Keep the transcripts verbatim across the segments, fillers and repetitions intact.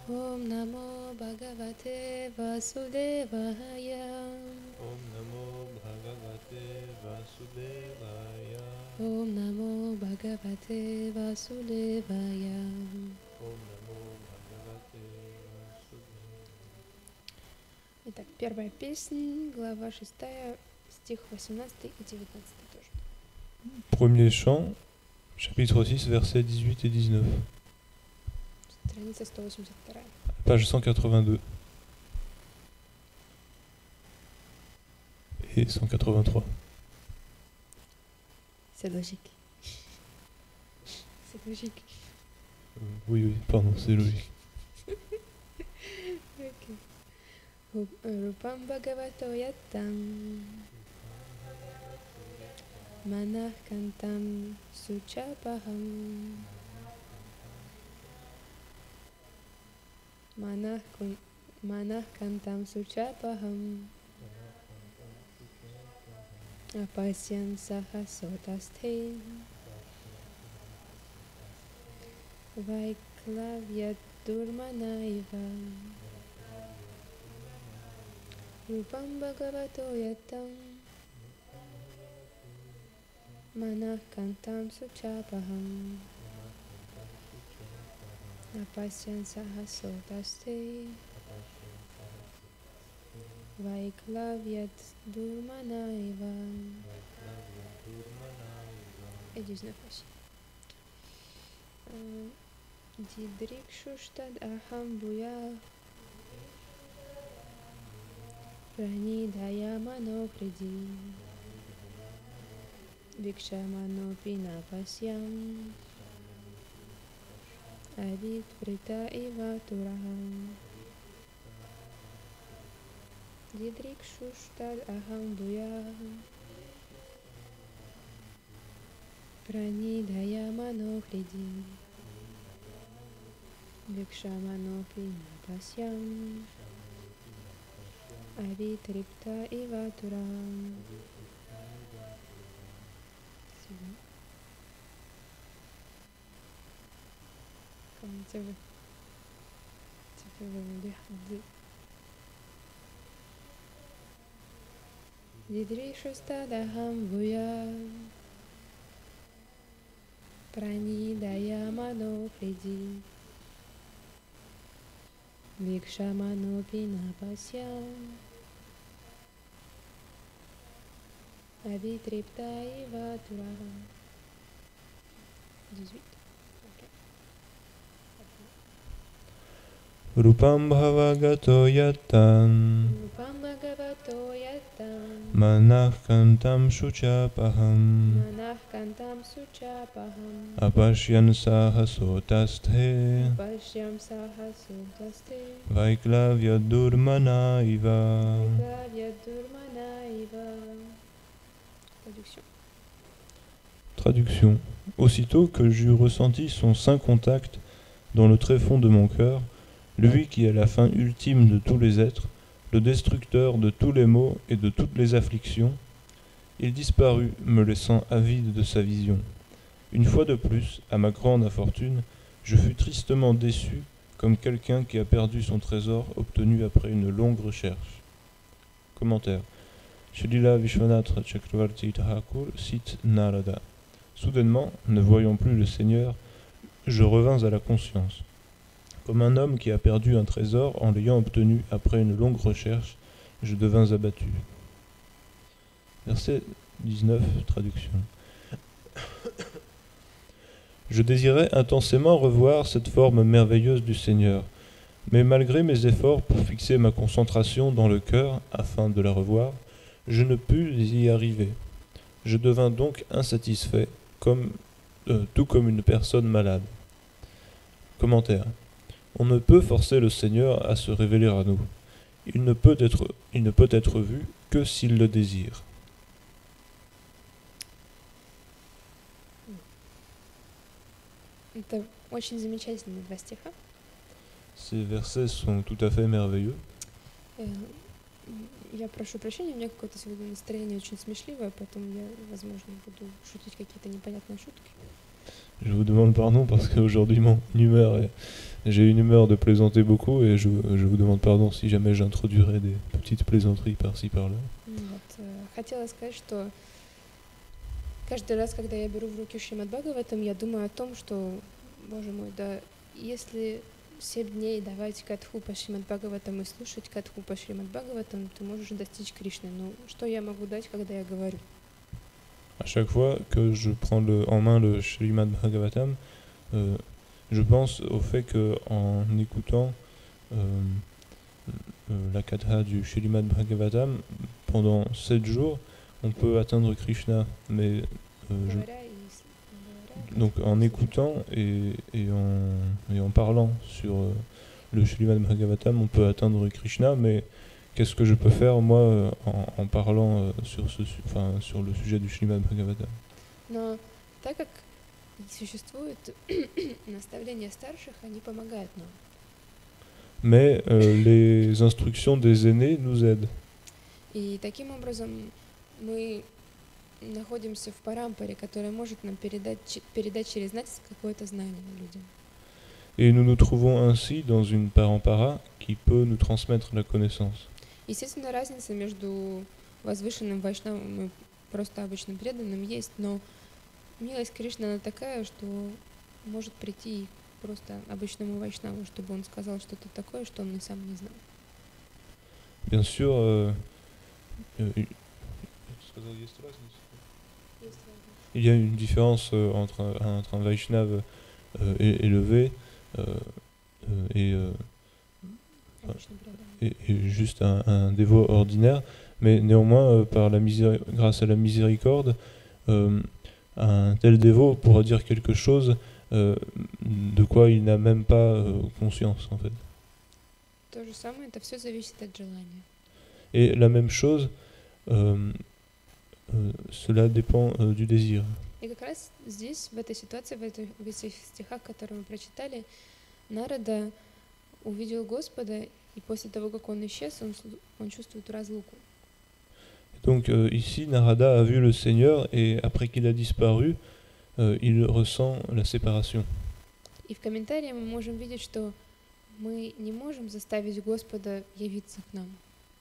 Om Namo Bhagavate Vasudevaya. Om Namo Bhagavate Vasudevaya. Om Namo Bhagavate Vasudevaya. Om Namo Bhagavate Vasudevaya. Итак, первая песня, глава шестая, стих восемнадцатый и девятнадцатый тоже. Premier chant, chapitre six, versets dix-huit et dix-neuf. Страница сто восемьдесят два. Page cent quatre-vingt-deux. Et cent quatre-vingt-trois. C'est logique. C'est logique. Euh, oui, oui, pardon, c'est logique. Okay. Rupam Bhagavato Yattam Manah Kantam Suchapaham Manah kun- Manah Kantam Suchapaham Apasyan Sahasotaste Vaiklavyat Durmanaiva Rupam Bhagavato Yattam Manah Kantam Suchapaham Apasyan Sahasotaste Vaiklavyat Durmanaiva. Et dix-neuf aussi. Didrikshuštad aham bhuya Pranidhaya mano hridi Vikshamanopi napasyam Avit vrita iva turaham Didrikshuštad aham bhuya Pranidhaya mano hridi Vikshamanopi napasyam Avitripta iva turaham. C'est bon. Comment tu veux Tu peux me lire deux. Didrishustadaham bhuya Pranidhaya mano hridi Vikshamanopi napasyam Avitripta iva turaham. dix-huit. Rupam Bhagavato Yattam Rupam Bhagavato Yattam Manah Kantam Shuchapaham Manah Kantam Suchapaham Apashyan Sahasotaste Pashyam Sahasotaste Vaiklavya Durmana Iva. Vaiklavya Durmana Iva. Traduction. Traduction. Aussitôt que j'eus ressenti son saint contact dans le tréfonds de mon cœur, lui qui est la fin ultime de tous les êtres, le destructeur de tous les maux et de toutes les afflictions, il disparut, me laissant avide de sa vision. Une fois de plus, à ma grande infortune, je fus tristement déçu, comme quelqu'un qui a perdu son trésor obtenu après une longue recherche. Commentaire. Shrila Vishwanath Chakravarti Thakur cite Narada. Soudainement, ne voyant plus le Seigneur, je revins à la conscience. Comme un homme qui a perdu un trésor en l'ayant obtenu après une longue recherche, je devins abattu. Verset dix-neuf, traduction. Je désirais intensément revoir cette forme merveilleuse du Seigneur, mais malgré mes efforts pour fixer ma concentration dans le cœur afin de la revoir, je ne pus y arriver. Je devins donc insatisfait, comme, euh, tout comme une personne malade. Commentaire. On ne peut forcer le Seigneur à se révéler à nous. Il ne peut être, il ne peut être vu que s'il le désire. Это очень замечательные два стиха. Ces versets sont tout à fait merveilleux. Э, Я прошу прощения, у меня какое-то сегодня настроение очень смешливое, поэтому я, возможно, буду шутить какие-то непонятные шутки. je vous demande pardon parce qu'aujourd'hui mon humeur est... J'ai une humeur de plaisanter beaucoup et je, je vous demande pardon si jamais j'introduirais des petites plaisanteries par-ci par-là. Вот, э, хотела сказать, что каждый раз, когда я беру в руки Шримад Бхагаватам, я думаю о том, что, боже мой, да, если семь дней давать катху по Шримад Бхагаватам и слушать катху по Шримад Бхагаватам, ты можешь достичь Кришны. Но что я могу дать, когда я говорю? À chaque fois que je prends le, en main le Srimad Bhagavatam, euh, je pense au fait qu'en écoutant euh, euh, la katha du Srimad Bhagavatam pendant sept jours, on peut atteindre Krishna. Mais euh, je, Говоря и с- говоря, donc en écoutant et, et, en, et en parlant sur euh, le Srimad Bhagavatam, on peut atteindre Krishna. Mais qu'est-ce que je peux faire moi euh, en, en parlant euh, sur, ce, su- enfin, sur le sujet du Srimad Bhagavatam? Но так как существуют наставления старших, они помогают нам. Mais euh, les instructions des aînés nous aident. И таким образом мы находимся в парампаре, которая может нам передать, че- передать через нас какое-то знание людям. Et nous nous trouvons ainsi dans une parampara qui peut nous transmettre la connaissance. Естественно, разница между возвышенным вайшнавом и просто обычным преданным есть, но милость Кришны, она такая, что может прийти просто обычному вайшнаву, чтобы он сказал что-то такое, что он и сам не знал. Bien sûr, euh, euh, il y a une différence euh, entre, un, entre un Vaishnava euh, é- élevé euh, euh, et, euh, Обычный преданный. et, et juste un, un dévot ordinaire, mais néanmoins, euh, par la miséri- grâce à la miséricorde, euh, un tel dévot pourra dire quelque chose euh, de quoi il n'a même pas euh, conscience en fait. То же самое, это все зависит от желания. Et la même chose, euh, euh, cela dépend euh, du désir. И как раз здесь, в этой ситуации, в, этой, в этих стихах, которые мы прочитали, Нарада увидел Господа, и после того, как он исчез, он, слу- он чувствует разлуку. Donc euh, ici, Narada a vu le Seigneur et après qu'il a disparu, euh, il ressent la séparation. И в комментарии мы можем видеть, что мы не можем заставить Господа явиться к нам.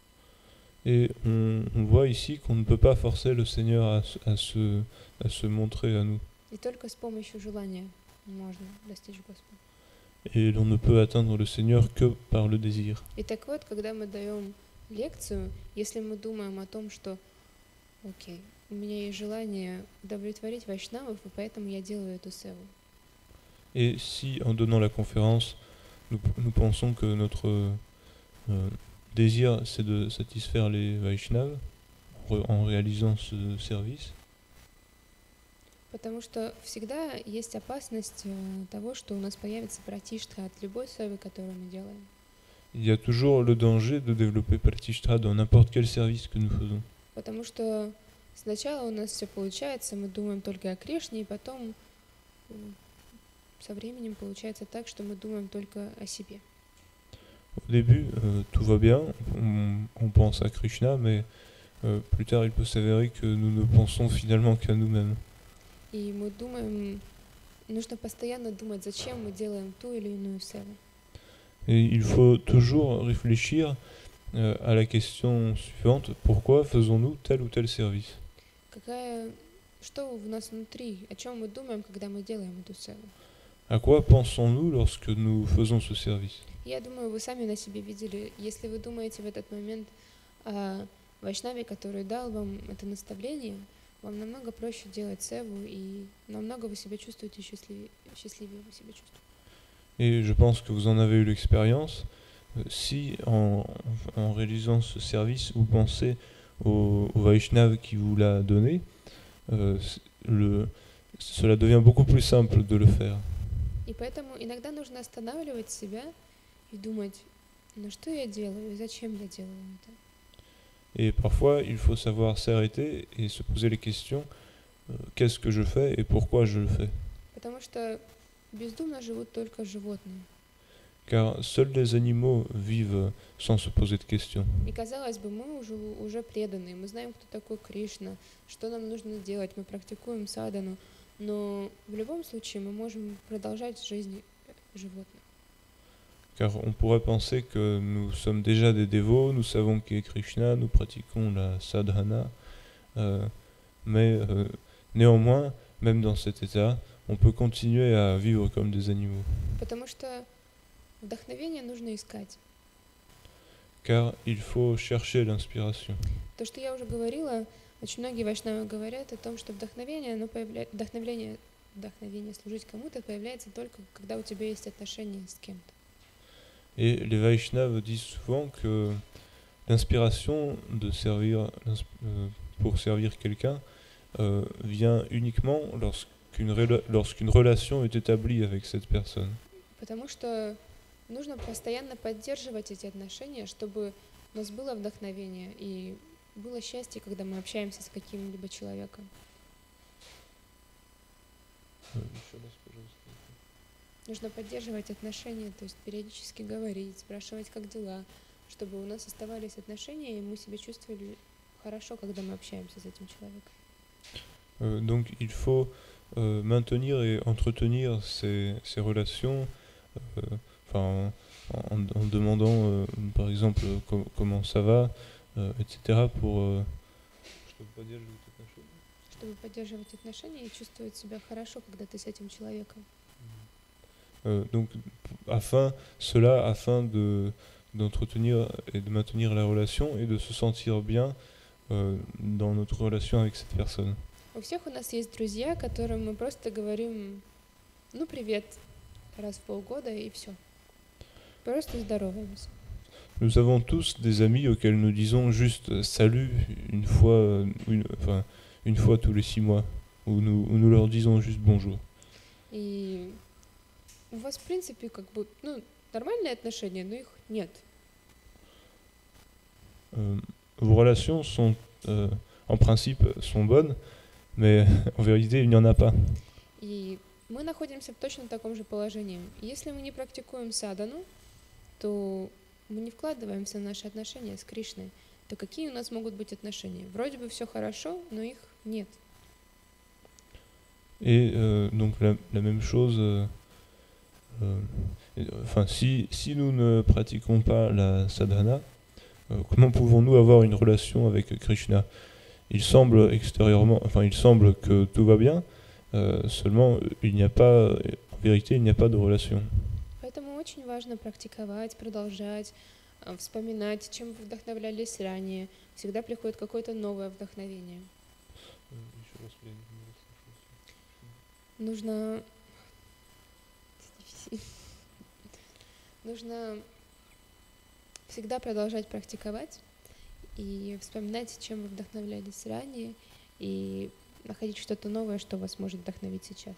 Et on, on voit ici qu'on ne peut pas forcer le Seigneur à, se- à se, à se montrer à nous. И только с помощью желания можно достичь Господа. Et l'on ne peut atteindre le Seigneur que par le désir. И так вот, когда мы даем лекцию, если мы думаем о том, что окей, у меня есть желание удовлетворить вайшнавов, и поэтому я делаю эту севу. Et si en donnant la conférence, nous, nous pensons que notre euh, désir c'est de satisfaire les Vaishnavas en re- en réalisant ce service, Потому что всегда есть опасность э, того, что у нас появится пратиштха от любой севы, которую мы делаем. il y a toujours le danger de développer Pratishtra dans n'importe quel service que nous faisons. Потому что сначала у нас все получается, мы думаем только о Кришне, и потом м, со временем получается так, что мы думаем только о себе. Au début, euh, tout va bien, on, on pense à Krishna, mais euh, plus tard, il peut s'avérer que nous ne pensons finalement qu'à nous-mêmes. И мы думаем, нужно постоянно думать, зачем мы делаем ту или иную севу. Et il faut toujours réfléchir euh, à la question suivante, pourquoi faisons-nous tel ou tel service? Какая, что в нас внутри, о чем мы думаем, когда мы делаем эту севу. À quoi pensons-nous lorsque nous faisons ce service? Я думаю, вы сами на себе видели, если вы думаете в этот момент о вайшнаве, который дал вам это наставление, вам намного проще делать севу, и намного вы себя чувствуете счастливее, счастливее вы себя чувствуете. Et je pense que vous en avez eu l'expérience. Euh, Si en, en réalisant ce service, vous pensez au, au Vaishnav qui vous l'a donné, euh, c- le, cela devient beaucoup plus simple de le faire. И поэтому иногда нужно останавливать себя и думать, ну что я делаю и зачем я делаю это. Et parfois, il faut savoir s'arrêter et se poser les questions, euh, qu'est-ce que je fais et pourquoi je le fais? Потому что бездумно живут только животные. Car seuls les animaux vivent sans se poser de questions. И казалось бы, мы уже, уже преданные, мы знаем, кто такой Кришна, что нам нужно делать, мы практикуем садану, Но в любом случае мы можем продолжать жизнь животных. Car on pourrait penser que nous sommes déjà des dévots, nous savons qui est Krishna, nous pratiquons la sadhana, euh, mais euh, néanmoins, même dans cet état, on peut continuer à vivre comme des animaux. Потому что вдохновение нужно искать. Car il faut chercher l'inspiration. То, что я уже говорила, очень многие вайшнавы говорят о том, что вдохновение, оно появля... вдохновение, вдохновение служить кому-то появляется только когда у тебя есть отношения с кем-то. Et les Vaishnavas disent souvent que l'inspiration de servir, euh, pour servir quelqu'un euh, vient uniquement lorsqu'une, rela- lorsqu'une relation est établie avec cette personne. Потому что нужно постоянно поддерживать эти отношения, чтобы у нас было вдохновение и было счастье, когда мы общаемся с каким-либо человеком. Euh, еще раз, пожалуйста. Нужно поддерживать отношения, то есть периодически говорить, спрашивать, как дела, чтобы у нас оставались отношения, и мы себя чувствовали хорошо, когда мы общаемся с этим человеком. Euh, donc il faut euh, maintenir et entretenir ces, ces relations, euh, enfin, en, en, en demandant euh, par exemple com- comment ça va, euh, et cetera pour... Euh, Чтобы поддерживать отношения и чувствовать себя хорошо, когда ты с этим человеком. Euh, donc, afin, cela afin de, d'entretenir et de maintenir la relation et de se sentir bien euh, dans notre relation avec cette personne. У всех у нас есть друзья, которым мы просто говорим, ну привет, раз в полгода и все. Просто здороваемся. Nous avons tous des amis auxquels nous disons juste salut une fois, une, enfin, une fois tous les six mois, où nous, où nous leur disons juste bonjour. И у вас, в принципе, как бы, ну, нормальные отношения, но их нет. Euh, vos relations sont, euh, en principe, sont bonnes, mais en vérité, il n'y en a pas. И мы находимся в точно таком же положении. Если мы не практикуем садану, то мы не вкладываемся в наши отношения с Кришной, то какие у нас могут быть отношения? Вроде бы все хорошо, но их нет. Et euh, donc la, la même chose, euh, euh, enfin si, si nous ne pratiquons pas la sadhana, euh, comment pouvons-nous avoir une relation avec Krishna? Il semble extérieurement, enfin il semble que tout va bien, euh, seulement il n'y a pas, en vérité il n'y a pas de relation. Поэтому очень важно практиковать, продолжать, э, вспоминать, чем вы вдохновлялись ранее. Всегда приходит какое-то новое вдохновение. Нужно... Нужно всегда продолжать практиковать и вспоминать, чем вы вдохновлялись ранее, и находить что-то новое, что вас может вдохновить сейчас.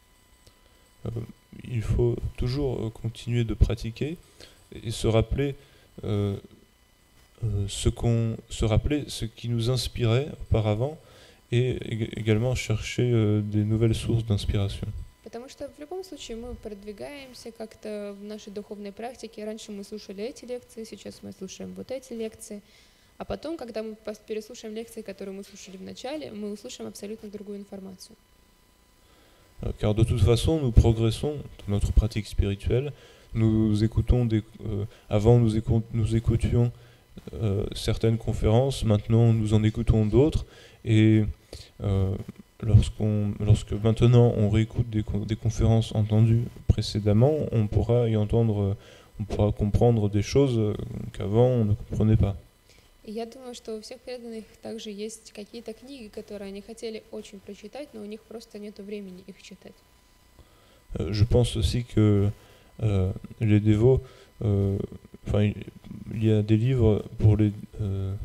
Il faut toujours continuer de pratiquer et se rappeler, euh, euh, ce qu'on, se rappeler ce qui nous inspirait auparavant et également chercher euh, des nouvelles sources d'inspiration. Потому что в любом случае мы продвигаемся как-то в нашей духовной практике. Раньше мы слушали эти лекции, сейчас мы слушаем вот эти лекции. А потом, когда мы переслушаем лекции, которые мы слушали в начале, мы услышим абсолютно другую информацию. Car de toute façon, nous progressons dans notre pratique spirituelle. Nous écoutons des, euh, avant, nous, écou- nous écoutions euh, certaines conférences. Maintenant, nous en écoutons d'autres. Et euh, lorsqu'on, lorsque maintenant on réécoute des, des conférences entendues précédemment, on pourra y entendre, on pourra comprendre des choses qu'avant on ne comprenait pas. И я думаю, что у всех преданных также есть какие-то книги, которые они хотели очень прочитать, но у них просто нет времени их читать. Euh, je pense aussi que euh, les dévots, euh, enfin, il y a des livres pour les. Euh,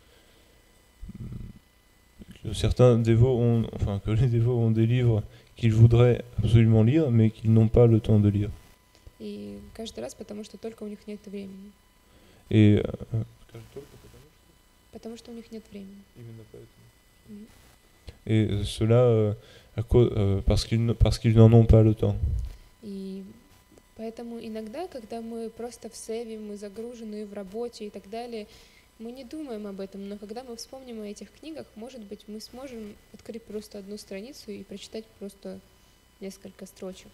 que certains dévots ont, enfin, que les dévots ont des livres qu'ils voudraient absolument lire, mais qu'ils n'ont pas le temps de lire. И каждый раз, потому что только у них нет времени. Et. Euh, Потому что у них нет времени. Mm. Et cela euh, à cause, euh, parce qu'ils ne, parce qu'ils n'en ont pas le temps. И поэтому иногда, когда мы просто в севе, мы загружены в работе и так далее, Мы не думаем об этом, но когда мы вспомним о этих книгах, может быть, мы сможем открыть просто одну страницу и прочитать просто несколько строчек.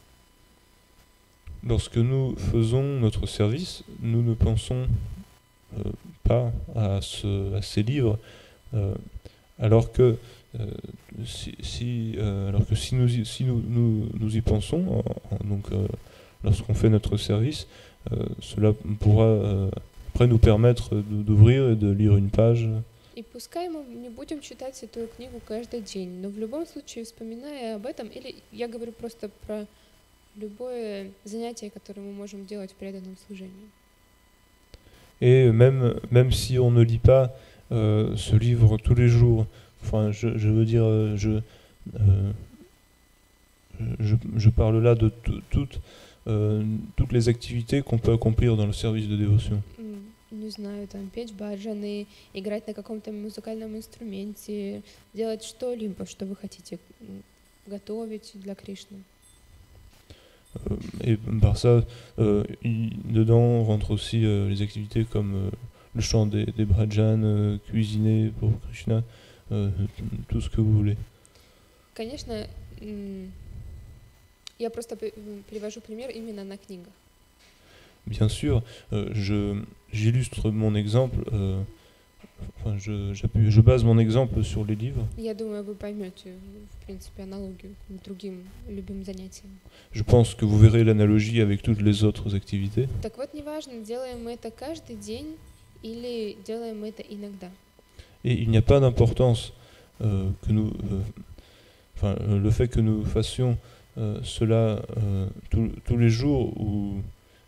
Lorsque nous faisons notre service, nous ne pensons euh, pas à, ce, à ces livres, euh, alors que euh, si, si, euh, alors que si nous y, si nous, nous, nous y pensons, en, en, donc euh, lorsqu'on fait notre service, euh, cela pourra euh, après nous permettre d'ouvrir et de lire une page. И пускай мы не будем читать эту книгу каждый день, но в любом случае, вспоминая об этом, или я говорю просто про любое занятие, которое мы можем делать в преданном служении. Et même, même si on ne lit pas euh, ce livre tous les jours, enfin, je, je veux dire, je, euh, je, je parle là de toutes, euh, toutes les activités qu'on peut accomplir dans le service de dévotion. Не знаю, там, петь баджаны, играть на каком-то музыкальном инструменте, делать что-либо, что вы хотите, готовить для Кришны. Et par ça, euh, y, dedans rentrent aussi euh, les activités comme euh, le chant des, des bhajans, euh, cuisiner pour Krishna, euh, tout ce que vous voulez. Конечно, я просто привожу пример именно на книгах. Bien sûr, euh, je, j'illustre mon exemple, euh, enfin, je, je base mon exemple sur les livres. Я думаю, вы поймете, в принципе, аналогию к другим любым занятиям. Je pense que vous verrez l'analogie avec toutes les autres activités. Так вот, неважно, делаем мы это каждый день или делаем мы это иногда. Et il n'y a pas d'importance euh, que nous, euh, enfin, euh, le fait que nous fassions euh, cela euh, tous, tous les jours ou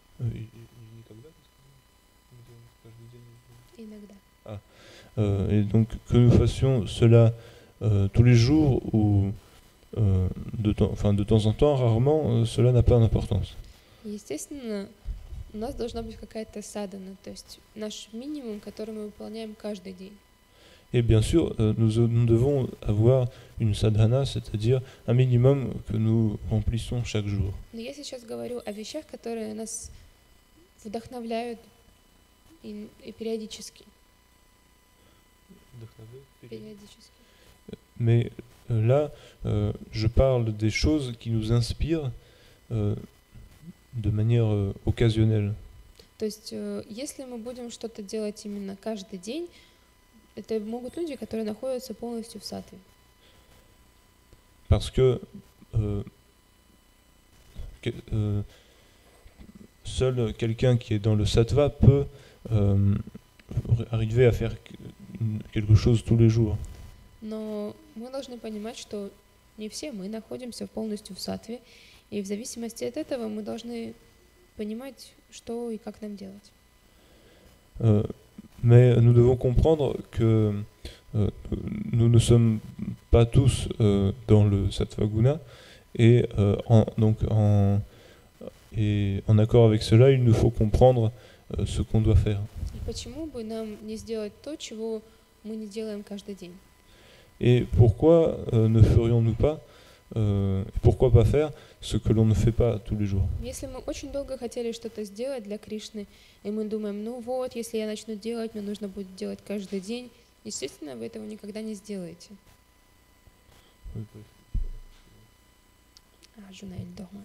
Ah. Euh, et donc que nous fassions cela euh, tous les jours ou euh, de, temps, enfin, de temps en temps, rarement, euh, cela n'a pas d'importance. Естественно, у нас должна быть какая-то садхана, то есть наш минимум, который мы выполняем каждый день. Et bien sûr, euh, nous, nous devons avoir une sadhana, c'est-à-dire un minimum que nous remplissons chaque jour. Но я сейчас говорю о вещах, которые нас вдохновляют и, и периодически. Периодически. Mais euh, là, euh, je parle des choses qui nous inspirent euh, de manière euh, occasionnelle. То есть, э, если мы будем что-то делать именно каждый день, это могут люди, которые находятся полностью в саттве. Parce que euh, que, euh, seul quelqu'un qui est dans le sattva peut euh, arriver à faire quelque chose tous les jours. Но мы должны понимать, что не все мы находимся полностью в саттве, и в зависимости от этого мы должны понимать, что и как нам делать. Euh, mais nous devons comprendre que euh, nous ne sommes pas tous euh, dans le sattva guna, et euh, en, donc en, et en accord avec cela, il nous faut comprendre euh, ce qu'on doit faire. И почему бы нам не сделать то, чего мы не делаем каждый день? Et pourquoi euh, ne ferions-nous pas, euh, pourquoi pas faire ce que l'on ne fait pas tous les jours? Если мы очень долго хотели что-то сделать для Кришны, и мы думаем, ну вот, если я начну делать, мне нужно будет делать каждый день, естественно, вы этого никогда не сделаете. А, Жунаэль дома.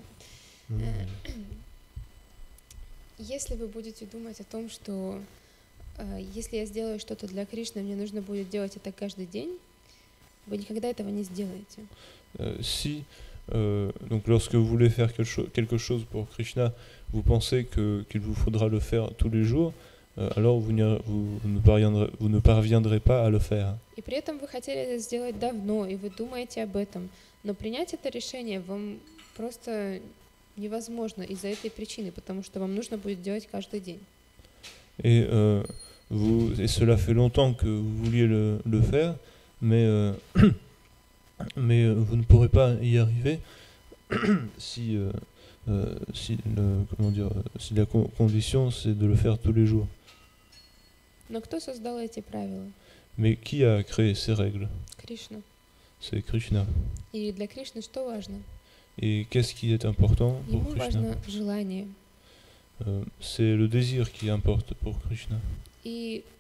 Если вы будете думать о том, что э, если я сделаю что-то для Кришны, мне нужно будет делать это каждый день, вы никогда этого не сделаете. Euh, si, euh, donc lorsque vous voulez faire quelque, cho- quelque chose pour Krishna, vous pensez que, qu'il vous faudra le faire tous les jours, euh, alors vous, vous, ne parviendrez, vous ne parviendrez pas à le faire. И при этом вы хотели это сделать давно, и вы думаете об этом, но принять это решение вам просто невозможно из-за этой причины, потому что вам нужно будет делать каждый день. Et, euh, vous, et cela fait longtemps que vous vouliez le, le faire, mais, euh, mais vous ne pourrez pas y arriver si, euh, euh, si, le, comment dire, si la con- condition c'est de le faire tous les jours. Но кто создал эти правила? Mais qui a créé ces règles? Кришна. C'est Krishna. И для Кришны что важно? Et qu'est-ce qui est important pour Ему Krishna? важно желание. euh, C'est le désir qui importe pour Krishna. И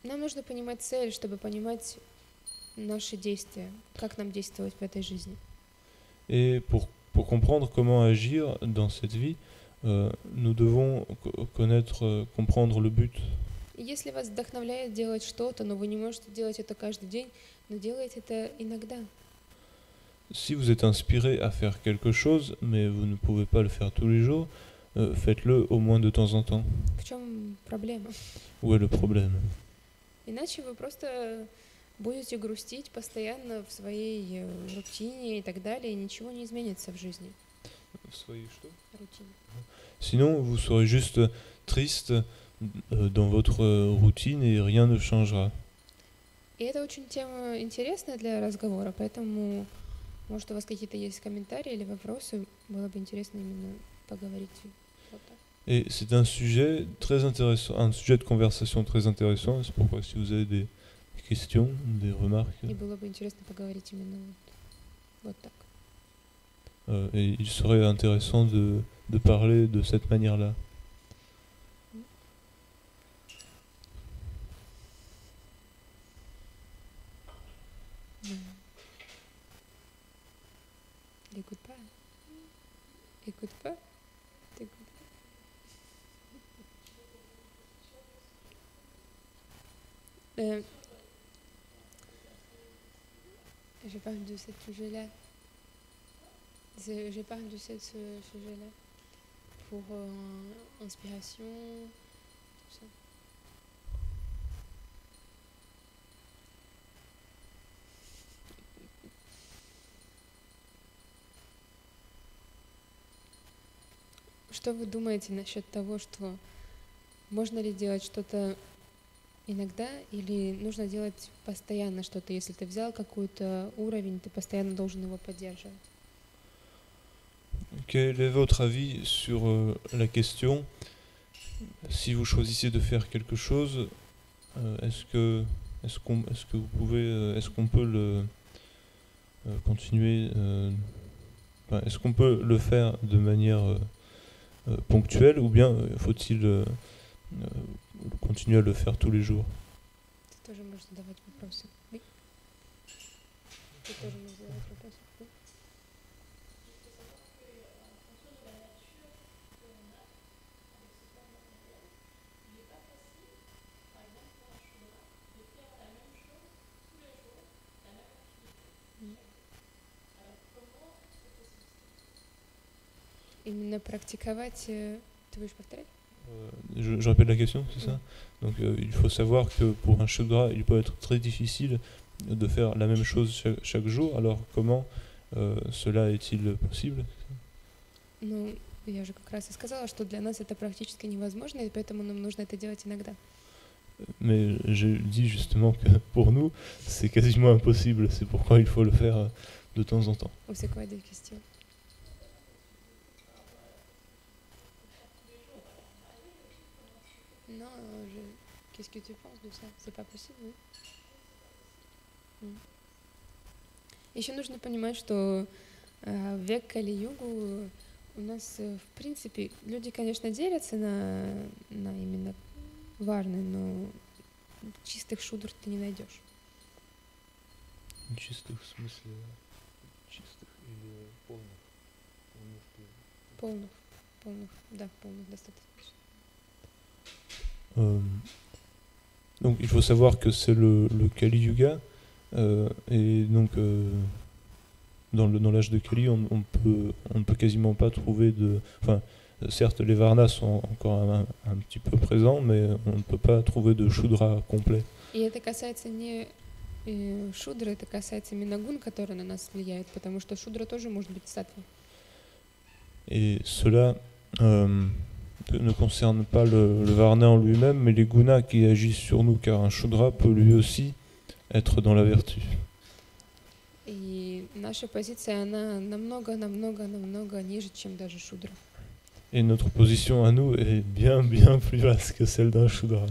Нам нужно понимать цель, чтобы понимать наши действия, как нам действовать в этой жизни. Et pour, pour comprendre comment agir dans cette vie, euh, nous devons co- connaître, euh, comprendre le but. И если вас вдохновляет делать что-то, но вы не можете делать это каждый день, но делайте это иногда. Si vous êtes inspiré à faire quelque chose, mais vous ne pouvez pas le faire tous les jours, euh, faites-le au moins de temps en temps. В чем проблема? Où est le problème? Иначе вы просто будете грустить постоянно в своей э, рутине и так далее, и ничего не изменится в жизни. Рутине. Sinon, vous serez juste triste euh, dans votre euh, routine et rien ne changera. И это очень тема интересная для разговора, поэтому, может, у вас какие-то есть комментарии или вопросы, было бы интересно именно поговорить вот так. Et c'est un sujet très intéressant, un sujet de conversation très intéressant. C'est pourquoi si vous avez des questions, des remarques. И было бы интересно поговорить именно вот, вот так. Euh, et il serait intéressant de, de parler de cette manière-là. Écoute pas. Écoute pas. T'écoutes. Euh, je parle de ce sujet-là. Je parle de ce, ce sujet-là pour euh, inspiration, tout ça. Что вы думаете насчет того, что можно ли делать что-то иногда или нужно делать постоянно что-то? Если ты взял какой-то уровень, ты постоянно должен его поддерживать. Quel est votre avis sur euh, la question? Si vous choisissez de faire quelque chose, euh, est-ce que, est-ce qu'on, est-ce que vous pouvez, euh, est-ce qu'on peut le euh, continuer, euh, enfin, est-ce qu'on peut le faire de manière euh, euh, ponctuelle ou bien euh, faut-il euh, euh, continuer à le faire tous les jours? Ты тоже можешь задавать вопросы. Oui. Ты тоже можешь задавать вопросы. Oui. Именно практиковать, ты будешь повторять? Euh, je, je répète la question, c'est ça? Donc euh, il faut savoir que pour un shudra, il peut être très difficile de faire la même chose chaque, chaque jour. Alors comment euh, cela est-il possible? Ну, я же как раз и сказала, что для нас это практически невозможно, и поэтому нам нужно это делать иногда. Mais je dis justement que pour nous, c'est quasiment impossible. C'est pourquoi il faut le faire de temps en temps. У всякого des questions. Non, je... qu'est-ce que tu penses de ça? C'est pas possible, oui? Mm. Еще нужно понимать, что э, в век Кали-югу у нас, э, в принципе, люди, конечно, делятся на, на именно варны, но чистых шудр ты не найдешь. Чистых в смысле чистых или полных? Полных, полных, да, полных достаточно. Euh, donc il faut savoir que c'est le, le Kali Yuga euh, et donc euh, dans, le, dans l'âge de Kali on, on, peut, on ne peut quasiment pas trouver de... Enfin, certes les Varnas sont encore un, un petit peu présents, mais on ne peut pas trouver de Shudra complet. И это касается не э, шудры, это касается именно гун, который на нас влияет, потому что шудра тоже может быть саттвой. Et cela euh, ne concerne pas le, le Varna en lui-même, mais les gunas qui agissent sur nous, car un Shudra peut lui aussi être dans la vertu. И наша позиция, она намного, намного, намного ниже, чем даже шудра. Et notre position à nous est bien, bien plus vaste que celle d'un Shudra.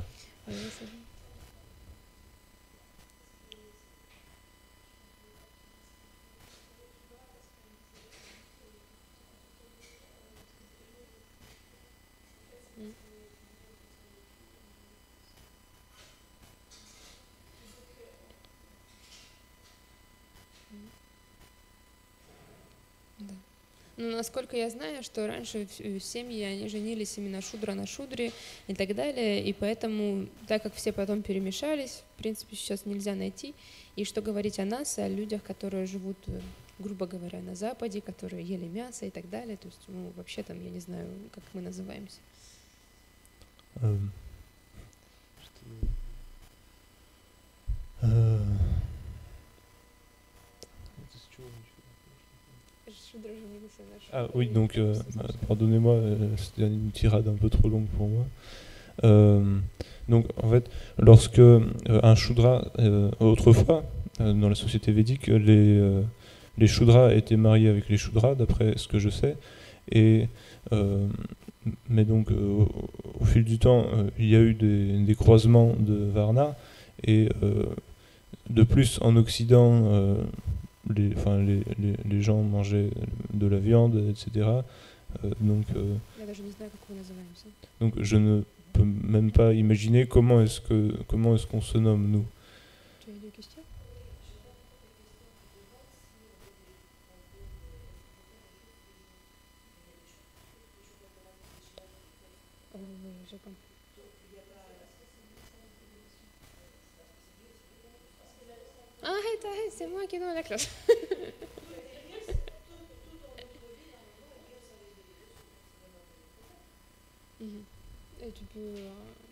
Но насколько я знаю, что раньше в- семьи, они женились именно шудра на шудре и так далее, и поэтому, так как все потом перемешались, в принципе, сейчас нельзя найти. И что говорить о нас, о людях, которые живут, э, грубо говоря, на Западе, которые ели мясо и так далее, то есть, ну, вообще там, я не знаю, как мы называемся. Euh, euh, Шудра женился на шудре. Ah oui, donc, euh, bah, pardonnez-moi, euh, c'était une tirade un peu trop longue pour moi. Euh, donc, en fait, lorsque euh, un shudra, euh, autrefois, euh, dans la société védique, les, euh, les shudras étaient mariés avec les shudras, d'après ce que je sais, et euh, mais donc, euh, au, au fil du temps, euh, il y a eu des, des croisements de Varna, et euh, de plus, en Occident, euh, les, enfin, les, les, les gens mangeaient de la viande, et cetera. Euh, donc, euh, Я даже не знаю, как мы называемся. donc, je ne peux même pas imaginer comment est-ce que comment est-ce qu'on se nomme, nous. Tu as une question? Oh, oui, je comprends. Ah, это, c'est moi qui donne la classe. Mhm. Et tu peux... euh,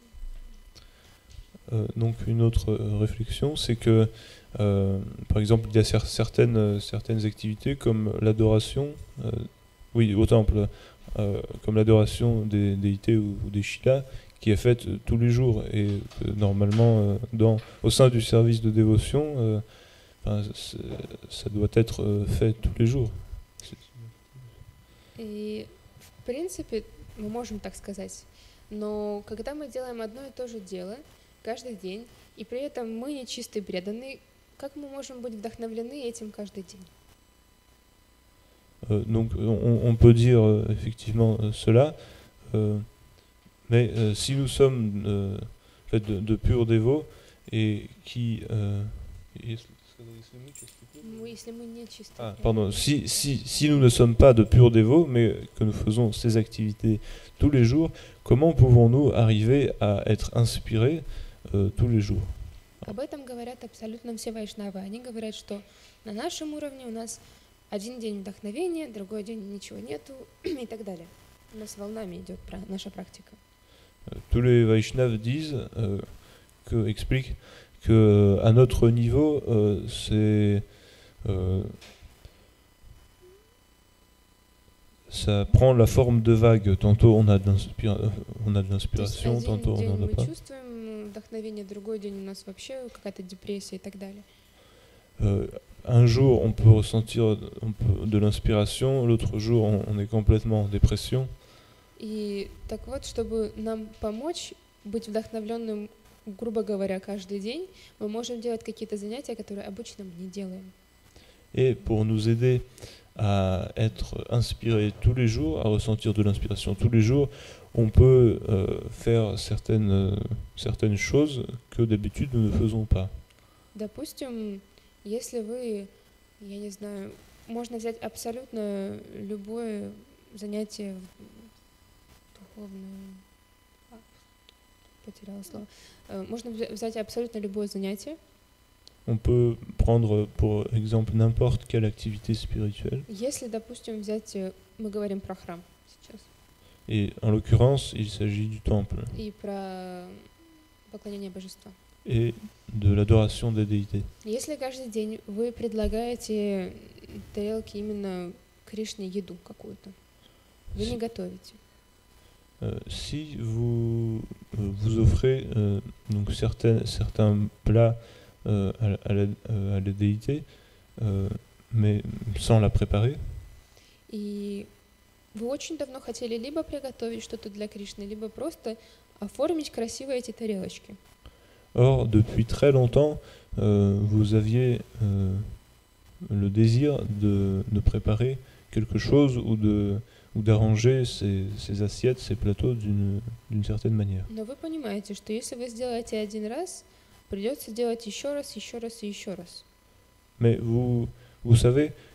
Euh, donc une autre euh, réflexion, c'est que, euh, par exemple, il y a cer- certaines, euh, certaines activités comme l'adoration, euh, oui, au temple, euh, comme l'adoration des déités ou, ou des shilas, qui est faite euh, tous les jours et que normalement, euh, dans, au sein du service de dévotion, euh, enfin, c'est- ça doit être euh, fait tous les jours. C'est- И, в принципе, мы можем так сказать. Но когда мы делаем одно и то же дело каждый день, и при этом мы не чистые преданные, как мы можем быть вдохновлены этим каждый день? Euh, donc on, on peut dire euh, effectivement euh, cela, euh, mais euh, si nous sommes euh, en fait, de, de purs dévots et qui... euh, если- Ну, если мы не чистые Ah, преданные. pardon, si, si, si nous ne sommes pas de purs dévots, mais que nous faisons ces activités tous les jours, comment pouvons-nous arriver à être inspirés euh, tous les jours? Об этом говорят абсолютно все вайшнавы. Они говорят, что на нашем уровне у нас один день вдохновения, другой день ничего нету и так далее. У нас волнами идет пра- наша практика. Euh, Tous les Vaishnavas disent, euh, que, expliquent que à notre niveau, euh, c'est euh, ça prend la forme de vagues. Tantôt on a de l'inspira- euh, on a de То есть l'inspiration, один tantôt on день n'en a мы pas. чувствуем вдохновение, другой день у нас вообще какая-то депрессия и так далее. Euh, un jour on peut ressentir on peut- de l'inspiration, l'autre jour on, on est complètement en dépression. И так вот, чтобы нам помочь быть вдохновленным, грубо говоря, каждый день, мы можем делать какие-то занятия, которые обычно мы не делаем. Et pour nous aider à être inspirés tous les jours, à ressentir de l'inspiration tous les jours, on peut euh, faire certaines, euh, certaines choses que d'habitude nous ne faisons pas. Допустим, если вы, я не знаю, можно взять абсолютно любое занятие в- духовное, а, потеряла слово. Э, Можно взя- взять абсолютно любое занятие. On peut prendre pour exemple n'importe quelle activité spirituelle. Если, допустим, взять, э, мы говорим про храм сейчас, Et en l'occurrence, il s'agit du temple и про поклонение божества. et de l'adoration des déités. Если каждый день вы предлагаете тарелке именно Кришне еду какую-то, вы не готовите. Euh, si vous euh, vous offrez euh, donc certains, certains plats euh, à, la- à la, euh, à la déité, euh, mais sans la préparer, И вы очень давно хотели либо приготовить что-то для Кришны, либо просто оформить красиво эти тарелочки. or depuis très longtemps, euh, vous aviez euh, le désir de, de préparer quelque chose ou de ou d'arranger ces, ces assiettes, ces plateaux d'une d'une certaine manière. Но вы понимаете, что если вы сделаете один раз, придется делать еще раз, еще раз и еще раз. Mais vous, vous savez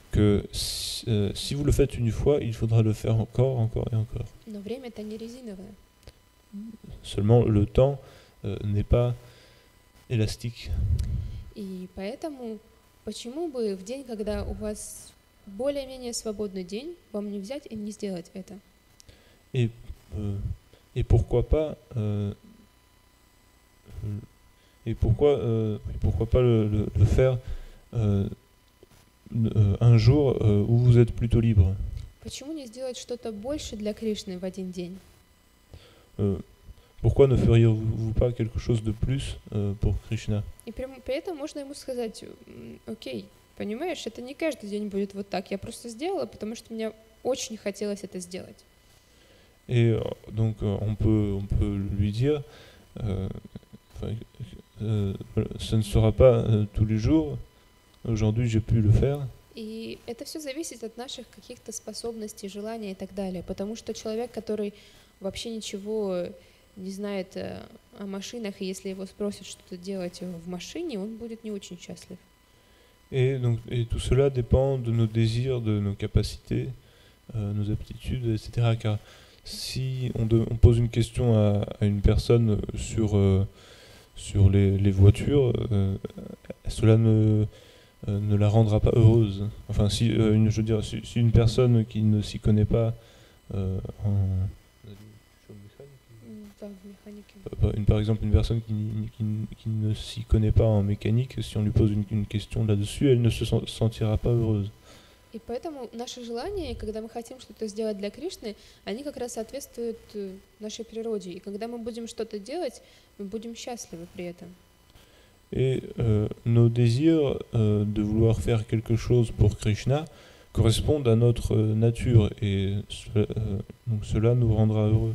que si, euh, si vous le faites une fois, il faudra le faire encore, encore et encore. Но время это не резиновое. Seulement, le temps euh, n'est pas élastique. И поэтому, почему бы в день, когда у вас более-менее свободный день, вам не взять и не сделать это? Et, euh, et pourquoi pas euh, euh, et pourquoi euh, et pourquoi pas le, le, le faire euh, euh, un jour euh, où vous êtes plutôt libre. Почему не сделать что-то больше для Кришны в один день? Euh, pourquoi ne feriez-vous pas quelque chose de plus euh, pour Krishna? И при, при этом можно ему сказать, окей, понимаешь, это не каждый день будет вот так. Я просто сделала, потому что мне очень хотелось это сделать. Et euh, donc euh, on peut on peut lui dire, euh, euh, ce ne sera pas euh, tous les jours. Aujourd'hui, j'ai pu le faire. И это все зависит от наших каких-то способностей, желаний и так далее. Потому что человек, который вообще ничего не знает о машинах, и если его спросят что-то делать в машине, он будет не очень счастлив. Et donc et tout cela dépend de nos désirs, de nos capacités, euh, nos aptitudes, et cetera. Car si on, de, on pose une question à, à une personne sur euh, sur les, les voitures, euh, cela ne Euh, ne la rendra pas heureuse. Enfin, si, euh, une, je veux dire, si, si une personne qui ne s'y connaît pas euh, en... Une, par exemple, une personne qui, qui, qui ne s'y connaît pas en mécanique, si on lui pose une, une question là-dessus, elle ne se sent, sentira pas heureuse. И поэтому наши желания, когда мы хотим что-то сделать для Кришны, они как раз соответствуют нашей природе. И когда мы будем что-то делать, мы будем счастливы при этом. Et euh, nos désirs euh, de vouloir faire quelque chose pour Krishna correspondent à notre nature, et ce, euh, donc cela nous rendra heureux.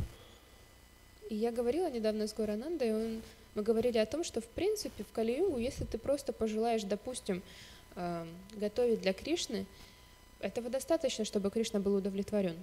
И я говорила недавно с Горанандой, он, мы говорили о том, что в принципе в Кали-югу, если ты просто пожелаешь, допустим, э, готовить для Кришны, этого достаточно, чтобы Кришна был удовлетворен.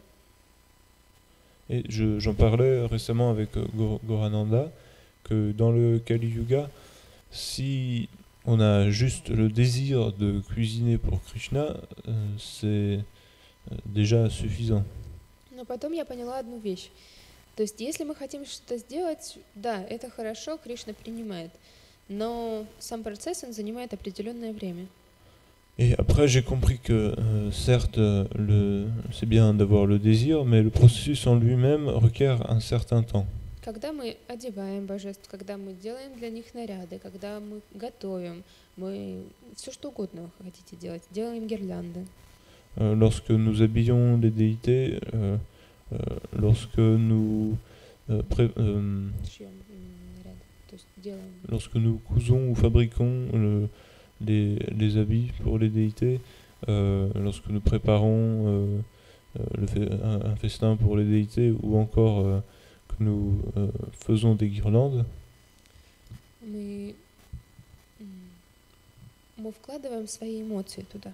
Et je, j'en parlais récemment avec Gor- Gorananda, que dans le Kali Yuga, si on a juste le désir de cuisiner pour Krishna, euh, c'est déjà suffisant. Но потом я поняла одну вещь. То есть, если мы хотим что-то сделать, да, это хорошо, Кришна принимает. Но сам процесс, он занимает определенное время. Et après, j'ai compris que, euh, certes, le, c'est bien d'avoir le désir, mais le processus en lui-même requiert un certain temps. Когда мы одеваем божеств, когда мы делаем для них наряды, когда мы готовим, мы все что угодно вы хотите делать, делаем гирлянды. Euh, lorsque nous habillons les déités, euh, euh, lorsque nous euh, pré- euh, Шьем м, наряды, то есть делаем. lorsque nous cousons ou fabriquons le, les, les habits pour les déités, euh, lorsque nous préparons euh, euh, le fe- un, un festin pour les déités, ou encore euh, que nous euh, faisons des guirlandes, Мы, м, мы вкладываем свои эмоции туда.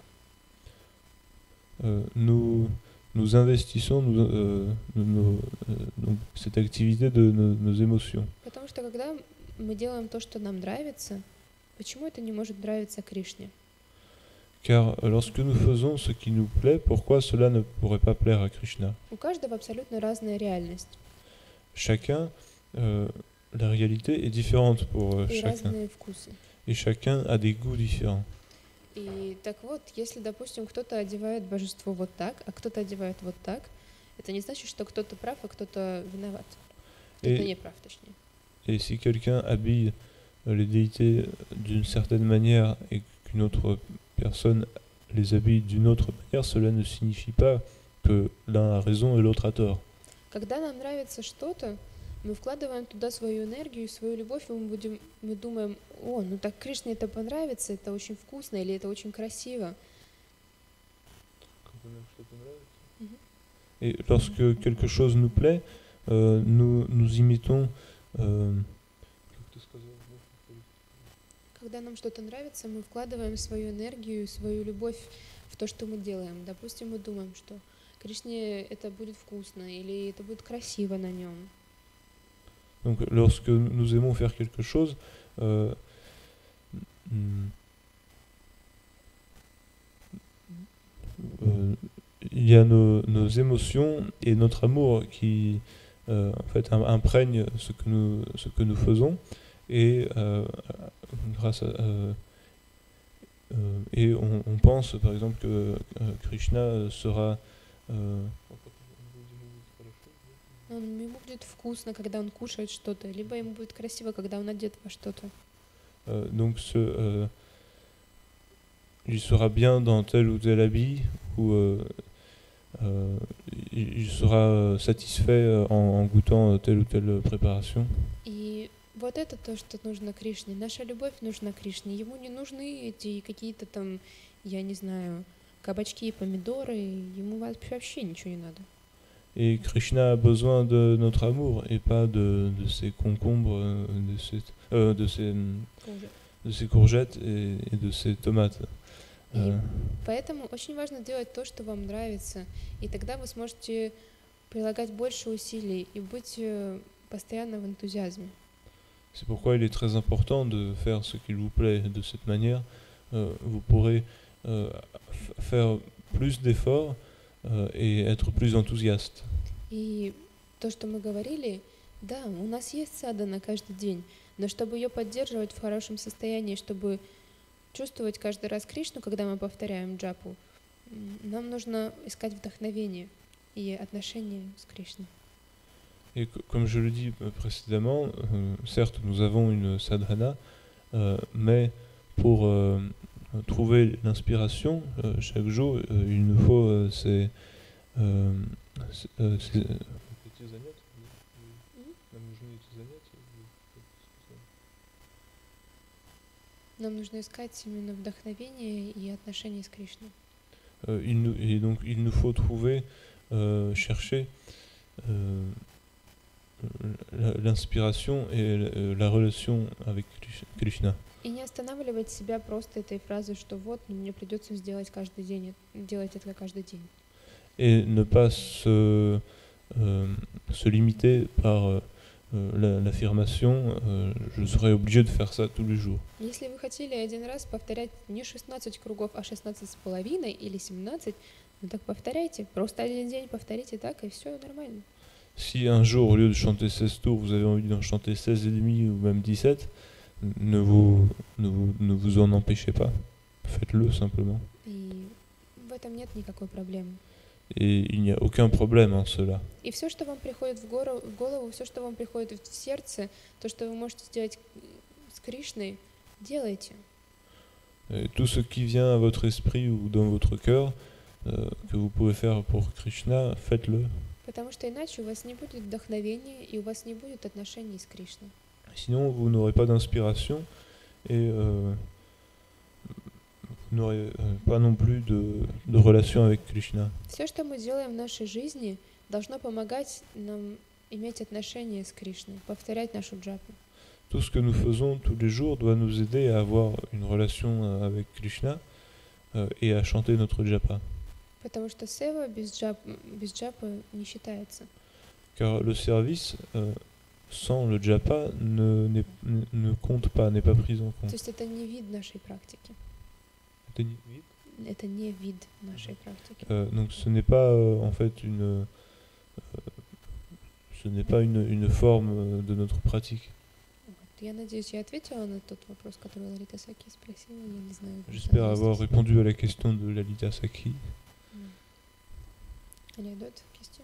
euh, nous, nous investissons nous, euh, nos- euh, donc, cette activité de nos, nos émotions. Потому что когда мы делаем то, что нам нравится, почему это не может нравиться Кришне? Car euh, lorsque nous faisons ce qui nous plaît, pourquoi cela ne pourrait pas plaire à Krishna? У каждого абсолютно разная реальность Chacun, euh, la réalité est différente pour euh, и chacun. разные вкусы. Et chacun a des goûts différents. И так вот, если, допустим, кто-то одевает божество вот так, а кто-то одевает вот так, это не значит, что кто-то прав, а кто-то виноват. Кто-то Et, не прав, точнее. et si quelqu'un habille euh, les déités d'une certaine manière et qu'une autre personne les habille d'une autre manière, cela ne signifie pas que l'un a raison et l'autre a tort. Когда нам нравится что-то, мы вкладываем туда свою энергию, свою любовь, и мы, будем, мы думаем, о, ну так Кришне это понравится, это очень вкусно или это очень красиво. Мгм. Et lorsque quelque chose nous plaît, euh, nous, nous imitons. euh, Когда нам что-то нравится, мы вкладываем свою энергию, свою любовь в то, что мы делаем. Допустим, мы думаем, что Кришне это будет вкусно или это будет красиво на нем. Donc, lorsque nous aimons faire quelque chose, euh, mm, euh, il y a nos, nos émotions et notre amour qui euh, en fait im- imprègnent ce que nous, ce que nous faisons et euh, grâce à, euh, euh, et on, on pense par exemple que euh, Krishna sera euh, Он, ему будет вкусно, когда он кушает что-то, либо ему будет красиво, когда он одет во что-то. euh, donc ce, euh, il sera bien dans tel ou tel habit ou euh, euh, il, il sera euh, satisfait euh, en, en goûtant euh, telle ou telle préparation. И вот это то, что нужно Кришне. Наша любовь нужна Кришне. Ему не нужны эти какие-то там, я не знаю, кабачки и помидоры. Ему вообще вообще ничего не надо. Et Krishna a besoin de notre amour et pas de, de ses concombres, euh, de ses, euh, de ses, Хуже. de ses courgettes et, et de ses tomates. И Euh, поэтому очень важно делать то, что вам нравится. И тогда вы сможете прилагать больше усилий и быть э, постоянно в энтузиазме. C'est pourquoi il est très important de faire ce qu'il vous plaît. De cette manière, euh, vous pourrez euh, f- faire plus d'efforts euh, et être plus enthousiaste. И то, что мы говорили, да, у нас есть садхана каждый день, но чтобы ее поддерживать в хорошем состоянии, чтобы чувствовать каждый раз Кришну, когда мы повторяем джапу, м, нам нужно искать вдохновение и отношения с Кришной. Et co- comme je le dis euh, précédemment, euh, certes nous avons une sadhana, euh, mais pour euh, trouver l'inspiration euh, chaque jour, euh, il nous faut euh, ces, euh, ces, euh, ces- Эти занятия, нам нужны эти занятия. Нам нужно искать именно вдохновение и отношения с Кришной. Euh, il nous, et donc il nous faut trouver, euh, chercher euh, la- l'inspiration et la, la relation avec Krish- Krishna. И не останавливать себя просто этой фразой, что вот, ну, мне придется сделать каждый день, э, делать это каждый день. Et ne pas se, euh, se limiter par euh, euh, la- l'affirmation euh, je serai obligé de faire ça tous les jours. Если вы хотели один раз повторять не шестнадцать кругов, а шестнадцать с половиной или семнадцать, ну так повторяйте. Просто один день повторите так, и все нормально. Si un jour, au lieu de chanter seize tours, vous avez envie d'en chanter seize et demi ou même dix-sept, ne vous, ne vous, ne vous en empêchez pas. Faites-le simplement. И в этом нет никакой проблемы. Et il n'y a aucun problème en cela. И все, что вам приходит в гору- в голову, все, что вам приходит в сердце, то, что вы можете сделать с Кришной, делайте. Et tout ce qui vient à votre esprit ou dans votre cœur, euh, que vous pouvez faire pour Krishna, faites-le. Потому что иначе у вас не будет вдохновения, и у вас не будет отношений с Кришной. Sinon, vous n'aurez pas d'inspiration et euh, vous n'aurez euh, pas non plus de, de relation avec Krishna. Все, что мы делаем в нашей жизни, должно помогать нам иметь отношения с Кришной, повторять нашу джапу. Tout ce que nous faisons tous les jours doit nous aider à avoir une relation euh, avec Krishna euh, et à chanter notre japa. Потому что сева без джап, без джапы не считается. Car le service euh, sans le japa ne, n'est- ne, ne compte pas, n'est pas pris en То compte. есть это не вид нашей практики. Это не вид? Это не вид нашей практики. Euh, donc ce n'est pas euh, en fait une, euh, ce n'est pas une, une forme euh, de notre pratique. Вот. Я надеюсь, я ответила на тот вопрос, который Ларита Саки спросила. Я не знаю. J'espère она avoir здесь. répondu à la question de Lalita Saki. М. Или d'autres questions?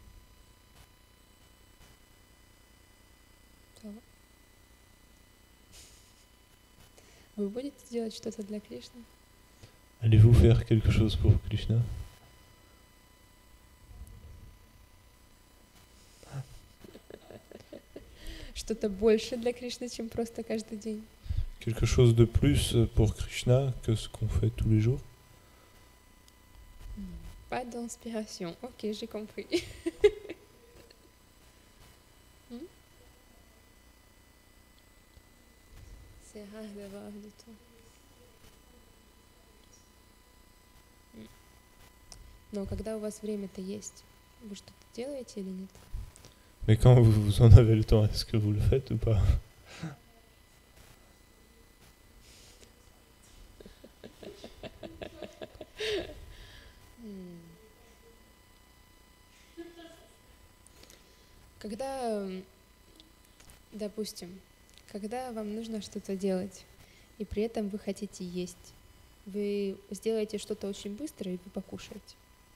Ça va? Вы будете делать что-то для Кришны? Allez-vous faire quelque chose pour Krishna? Что-то больше для Кришны, чем просто каждый день? Quelque chose de plus euh, pour Krishna que ce qu'on fait tous les jours? М. Pas d'inspiration. Ok, j'ai compris. М? C'est rare d'avoir du temps. М. Но когда у вас время-то есть, вы что-то делаете или нет? Mais quand vous, vous en avez le temps, est-ce que vous le faites ou pas? Когда, м, допустим, когда вам нужно что-то делать, и при этом вы хотите есть, вы сделаете что-то очень быстро, и вы покушаете.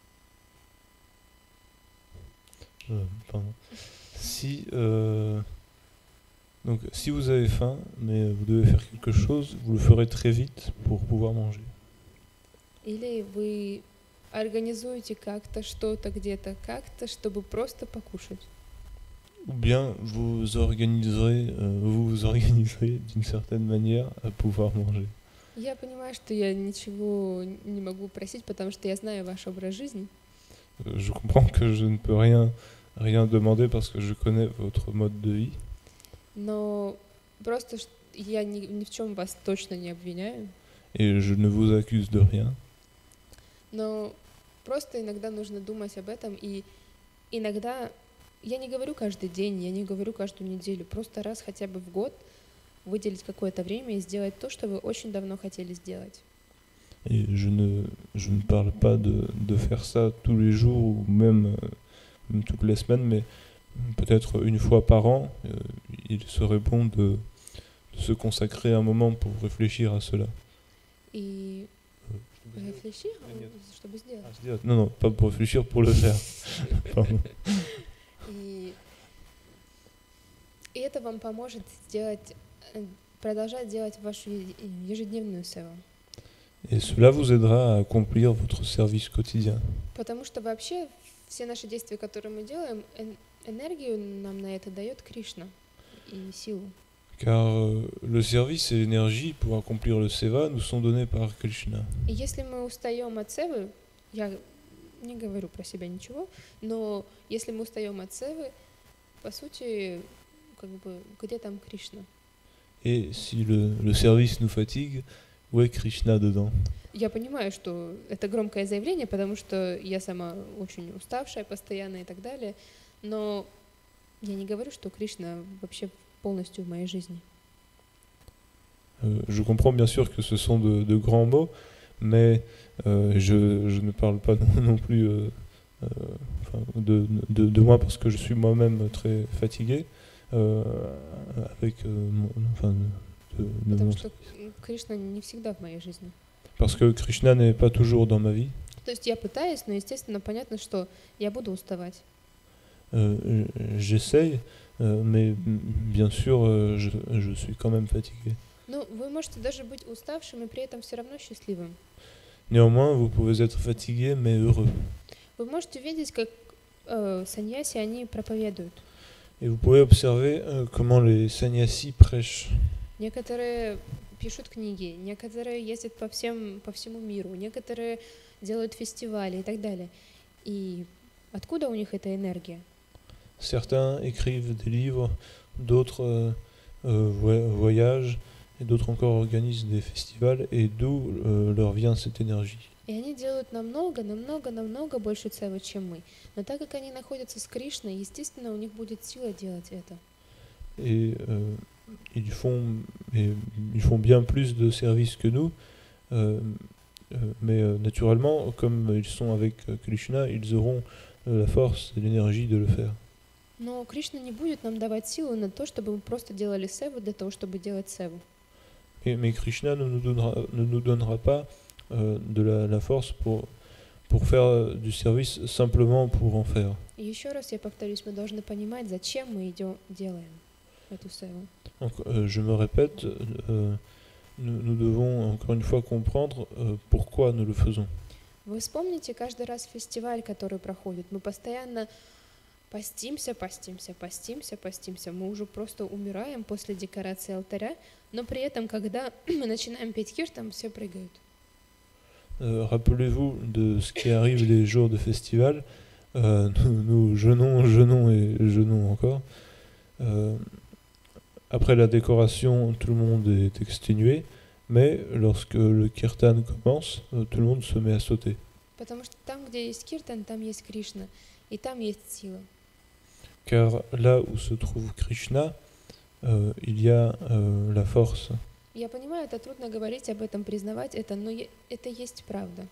Euh, pardon. Si, euh, donc, si vous avez faim, mais vous devez faire quelque chose, vous le ferez très vite pour pouvoir manger. Или вы организуете как-то что-то где-то как-то, чтобы просто покушать. Ou bien vous organiserez, euh, vous vous organiserez d'une certaine manière à pouvoir manger. Я понимаю, что я ничего не могу просить, потому что я знаю ваш образ жизни. Euh, Je comprends que je ne peux rien, rien demander parce que je connais votre mode de vie. Но просто ш- я ни, ни в чем вас точно не обвиняю. Et je ne vous accuse de rien. Но просто иногда нужно думать об этом. И иногда, я не говорю каждый день, я не говорю каждую неделю, просто раз хотя бы в год выделить какое-то время и сделать то, что вы очень давно хотели сделать. Et je ne, je ne parle pas de, de faire ça tous les jours ou même, euh, même toutes les semaines, mais peut-être une fois par an, euh, il serait bon de, de se consacrer un moment pour réfléchir à cela. И Euh, réfléchir, Нет. чтобы сделать. Ah, c'est-à-dire- Non, non, pas pour réfléchir, pour le faire. Pardon. И, и это вам поможет сделать, э, продолжать делать вашу е- ежедневную севу. Et cela vous aidera à accomplir votre service quotidien. Потому что вообще все наши действия, которые мы делаем, эн- энергию нам на это дает Кришна и силу. Car euh, le service et l'énergie pour accomplir le seva nous sont donnés par Krishna. И если мы устаем от севы, я не говорю про себя ничего, но если мы устаем от севы, по сути, как бы, где там Кришна? Et si le, le service nous fatigue, où est Krishna dedans? Я понимаю, что это громкое заявление, потому что я сама очень уставшая постоянно и так далее, но я не говорю, что Кришна вообще полностью в моей жизни. Euh, je comprends bien sûr que ce sont de, de grands mots, mais euh, je, je ne parle pas non, non plus euh, euh, enfin, de, de, de moi parce que je suis moi-même très fatigué euh, avec euh, mon- enfin, de, de Потому mon- что Кришна не всегда в моей жизни. parce que Krishna n'est pas toujours dans ma vie. То есть я пытаюсь, но, естественно, понятно, что я буду уставать. Euh, J'essaye, euh, mais mm, bien sûr, euh, je, je suis quand même fatigué. Ну, вы можете даже быть уставшим и при этом все равно счастливым. Néanmoins, vous pouvez être fatigué mais heureux. Вы можете видеть, как э, саньяси, они проповедуют. Et vous pouvez observer euh, comment les sannyasis prêchent. Некоторые пишут книги, некоторые ездят по, всем, по всему миру, некоторые делают фестивали и так далее. И откуда у них эта энергия? Certains écrivent des livres, d'autres euh, euh, voy- voyagent, et d'autres encore organisent des festivals, et d'où euh, leur vient cette énergie. И они делают намного, намного, намного больше цевы, чем мы. Но так как они находятся с Кришной, естественно, у них будет сила делать это. Et euh, ils, font, et ils font bien plus de services que nous, euh, euh, mais euh, naturellement, comme ils sont avec euh, Krishna, ils auront euh, la force et l'énergie de le faire. Но Кришна не будет нам давать силу на то, чтобы мы просто делали севу для того, чтобы делать севу. Et- mais Krishna ne nous donnera, ne nous donnera pas euh, de la, la force pour, pour faire euh, du service simplement pour en faire. И еще раз я повторюсь, мы должны понимать, зачем мы идем, делаем эту севу. Donc, euh, je me répète, euh, nous, nous devons encore une fois comprendre euh, pourquoi nous le faisons. Вы вспомните каждый раз фестиваль, который проходит. Мы постоянно постимся, постимся, постимся, постимся. Мы уже просто умираем после декорации алтаря, но при этом, когда мы начинаем петь киртан, все прыгают. Euh, Rappelez-vous de ce qui arrive les jours de festival. Euh, nous, nous jeûnons, jeûnons et jeûnons encore. Euh, après la décoration, tout le monde est exténué, mais lorsque le kirtan commence, euh, tout le monde se met à sauter. Потому что там, где есть киртан, там есть Кришна, и там есть сила. Car là où se trouve Krishna, euh, il y a euh, la force. Я понимаю, это трудно говорить об этом, признавать это, но е- это есть правда.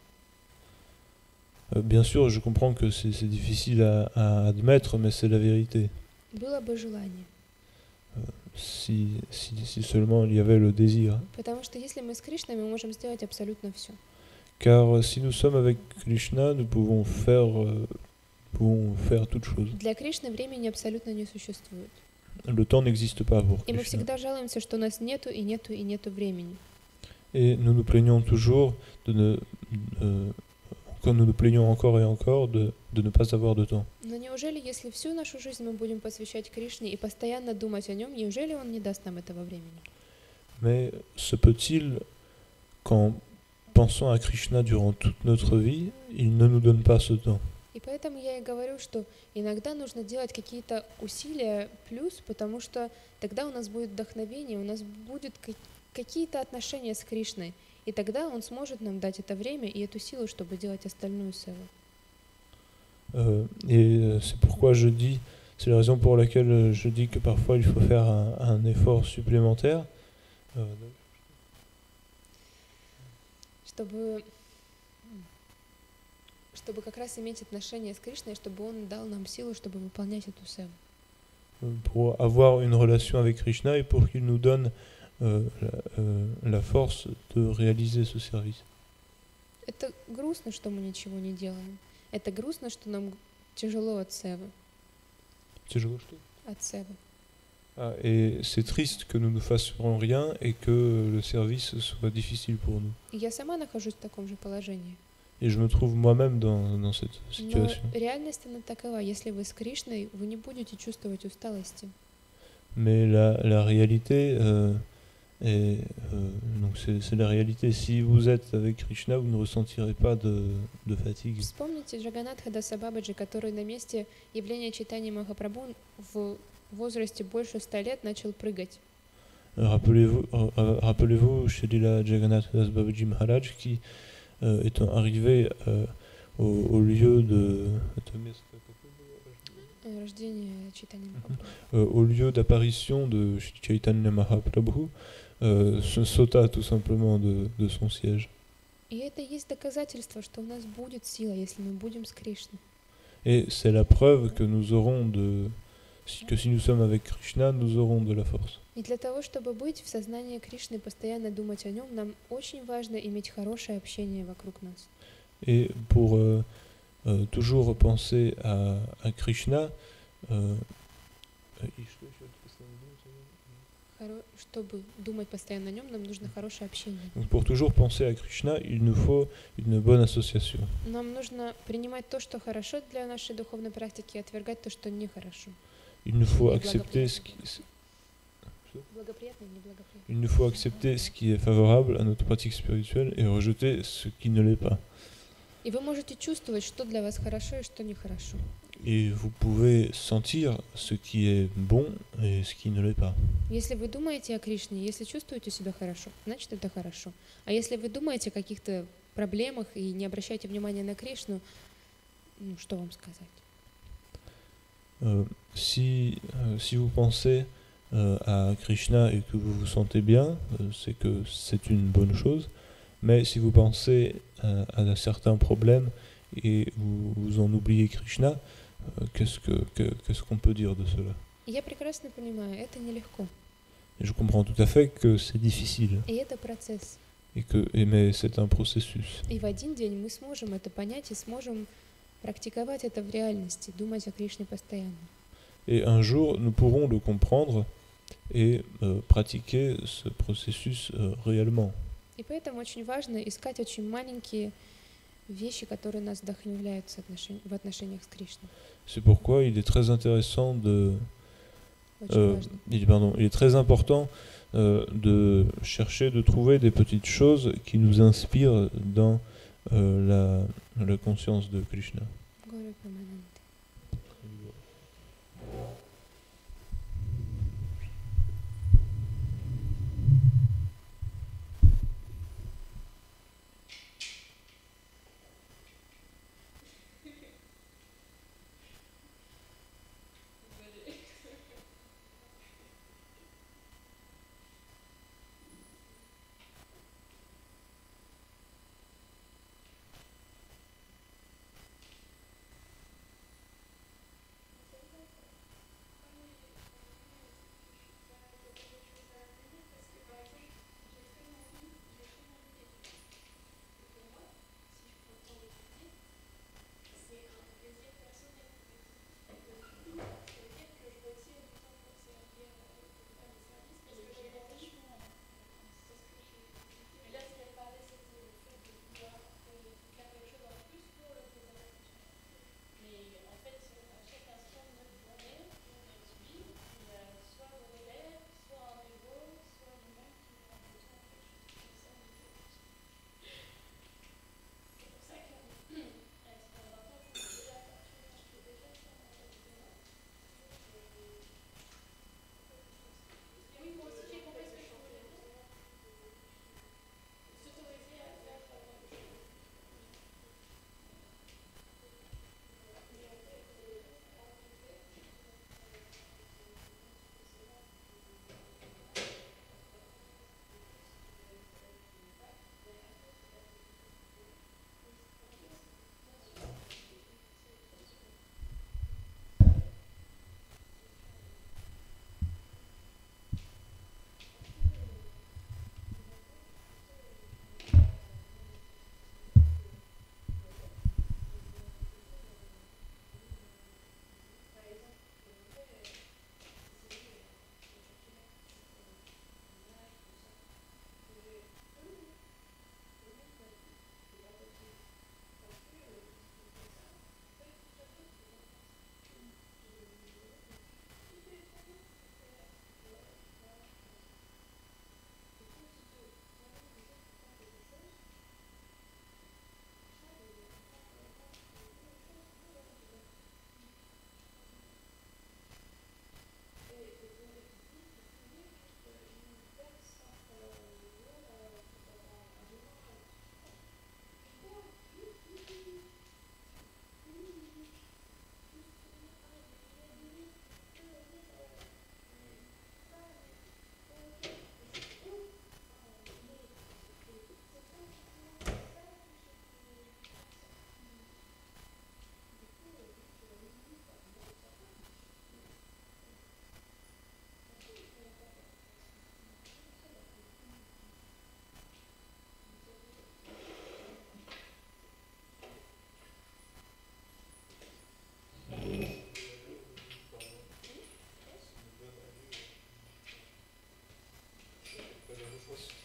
Euh, bien sûr, je comprends que c'est c'est difficile à, à admettre, mais c'est la vérité. было бы желание. Si, si, si seulement il y avait le désir. Потому что если мы с Кришной, мы можем сделать абсолютно все. Car si nous sommes avec Krishna, nous pouvons faire, euh, pouvons faire toutes choses. Для Кришны времени абсолютно не существует. Le temps n'existe pas pour И мы Krishna. всегда жалуемся, что у нас нету и нету и нету времени. Et nous nous plaignons toujours de ne, euh, quand nous nous plaignons encore et encore de, de ne pas avoir de temps. Но неужели, если всю нашу жизнь мы будем посвящать Кришне и постоянно думать о нем, неужели он не даст нам этого времени? Mais se peut-il qu'en pensant à Krishna durant toute notre vie, il ne nous donne pas ce temps? И поэтому я и говорю, что иногда нужно делать какие-то усилия плюс, потому что тогда у нас будет вдохновение, у нас будет какие-то отношения с Кришной, и тогда он сможет нам дать это время и эту силу, чтобы делать остальную севу. Euh, et c'est pourquoi je dis, c'est la raison pour laquelle je dis que parfois il faut faire un, un effort supplémentaire. Euh, чтобы, чтобы как раз иметь отношения с Кришной, чтобы он дал нам силу, чтобы выполнять эту севу. Pour avoir une relation avec Krishna et pour qu'il nous donne euh, la, euh, la force de réaliser ce service. Это грустно, что мы ничего не делаем. Это грустно, что нам тяжело от севы. Тяжело что? От севы. Ah, et c'est triste que nous ne fassions rien et que le service soit difficile pour nous. И я сама нахожусь в таком же положении. Et je me trouve moi-même dans, dans cette situation. Но реальность она такова. Если вы с Кришной, вы не будете чувствовать усталости. Mais la, la réalité, euh, est, euh, donc c'est, c'est la réalité. Si vous êtes avec Krishna, vous ne ressentirez pas de, de fatigue. Вспомните Джаганатха Даса Бабаджи, который на месте явления Чайтаньи Махапрабху в возрасте больше ста лет начал прыгать. Rappelez-vous, euh, rappelez-vous Shrila Jagannath Das Babaji Maharaj qui euh, étant arrivé euh, au, au lieu de Рождение Чайтаньи Махапрабху. euh, au lieu d'apparition de Chaitanya Mahaprabhu, euh, se sauta tout simplement de, de son siège. И это есть доказательство, что у нас будет сила, если мы будем с Кришной. Et c'est la preuve que nous aurons de que si nous sommes avec Krishna, nous aurons de la force. И для того, чтобы быть в сознании Кришны, постоянно думать о нем, нам очень важно иметь хорошее общение вокруг нас. Et pour euh, euh, toujours penser à, à Krishna, euh, Чтобы думать постоянно о нем, нам нужно хорошее общение. pour toujours penser à Krishna, il nous faut une bonne association. Нам нужно принимать то, что хорошо для нашей духовной практики, и отвергать то, что нехорошо. Il nous faut accepter ce qui, Благоприятно и неблагоприятно. il nous faut accepter ce qui est favorable à notre pratique spirituelle et rejeter ce qui ne l'est pas. И вы можете чувствовать, что для вас хорошо и что нехорошо. Et vous pouvez sentir ce qui est bon et ce qui ne l'est pas. Если вы думаете о Кришне, если чувствуете себя хорошо, значит это хорошо. А если вы думаете о каких-то проблемах и не обращаете внимания на Кришну, ну что вам сказать? Euh, si, euh, si vous pensez euh, à Krishna et que vous vous sentez bien, euh, c'est que c'est une bonne chose. Mais si vous pensez euh, à certains problèmes et vous, vous en oubliez Krishna, euh, qu'est-ce, que, que, qu'est-ce qu'on peut dire de cela? Я прекрасно понимаю, это нелегко. Et je comprends tout à fait que c'est difficile. И это процесс. Et que, et mais c'est un processus. И в один день мы сможем это понять и сможем практиковать это в реальности, думать о Кришне постоянно. Et un jour, nous pourrons le comprendre et euh, pratiquer ce processus euh, réellement. И поэтому очень важно искать очень маленькие вещи, которые нас вдохновляют в отношениях, в отношениях с Кришной. C'est pourquoi il est très intéressant de... Очень Euh, важно. il, pardon, il est très important euh, de chercher, de trouver des petites choses qui nous inspirent dans euh, la, la conscience de Krishna. Гора Прамананды. Merci.